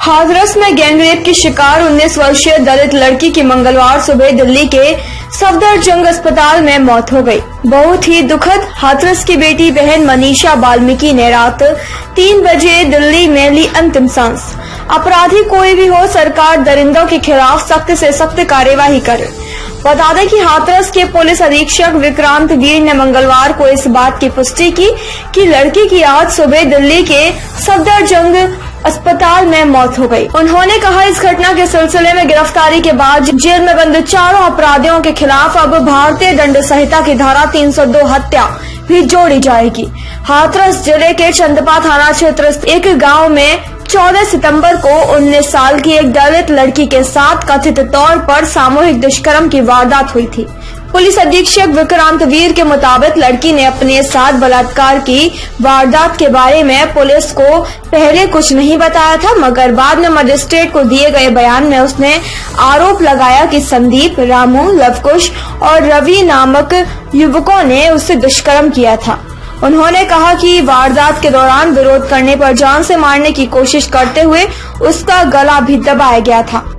हाथरस में गैंगरेप की शिकार 19 वर्षीय दलित लड़की की मंगलवार सुबह दिल्ली के सफदरजंग अस्पताल में मौत हो गई। बहुत ही दुखद। हाथरस की बेटी बहन मनीषा वाल्मीकि ने रात 3 बजे दिल्ली में ली अंतिम सांस। अपराधी कोई भी हो, सरकार दरिंदों के खिलाफ सख्त से सख्त कार्यवाही करे। बता दें कि हाथरस के पुलिस अधीक्षक विक्रांत वीर ने मंगलवार को इस बात की पुष्टि की कि लड़की की आज सुबह दिल्ली के सफदरजंग अस्पताल में मौत हो गई। उन्होंने कहा, इस घटना के सिलसिले में गिरफ्तारी के बाद जेल में बंद चारों अपराधियों के खिलाफ अब भारतीय दंड संहिता की धारा 302 हत्या भी जोड़ी जाएगी। हाथरस जिले के चंदपा थाना क्षेत्र एक गांव में 14 सितंबर को 19 साल की एक दलित लड़की के साथ कथित तौर पर सामूहिक दुष्कर्म की वारदात हुई थी। पुलिस अधीक्षक विक्रांत वीर के मुताबिक लड़की ने अपने साथ बलात्कार की वारदात के बारे में पुलिस को पहले कुछ नहीं बताया था, मगर बाद में मजिस्ट्रेट को दिए गए बयान में उसने आरोप लगाया कि संदीप, रामू, लवकुश और रवि नामक युवकों ने उससे दुष्कर्म किया था। उन्होंने कहा कि वारदात के दौरान विरोध करने पर जान से मारने की कोशिश करते हुए उसका गला भी दबाया गया था।